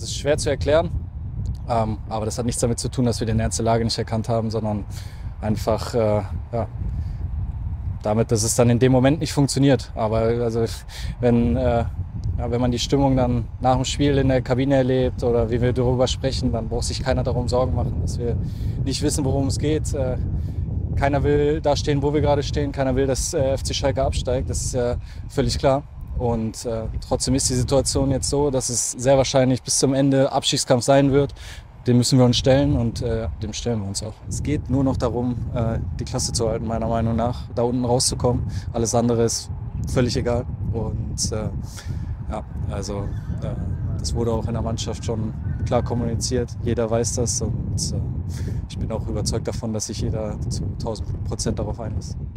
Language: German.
ist schwer zu erklären, aber das hat nichts damit zu tun, dass wir die ernste Lage nicht erkannt haben, sondern einfach damit, dass es dann in dem Moment nicht funktioniert. Aber also wenn man die Stimmung dann nach dem Spiel in der Kabine erlebt oder wie wir darüber sprechen, dann braucht sich keiner darum Sorgen machen, dass wir nicht wissen, worum es geht. Keiner will da stehen, wo wir gerade stehen. Keiner will, dass FC Schalke absteigt. Das ist ja völlig klar. Und trotzdem ist die Situation jetzt so, dass es sehr wahrscheinlich bis zum Ende Abstiegskampf sein wird. Dem müssen wir uns stellen und dem stellen wir uns auch. Es geht nur noch darum, die Klasse zu halten, meiner Meinung nach, da unten rauszukommen. Alles andere ist völlig egal. Und das wurde auch in der Mannschaft schon klar kommuniziert. Jeder weiß das und ich bin auch überzeugt davon, dass sich jeder zu 1000% darauf einlässt.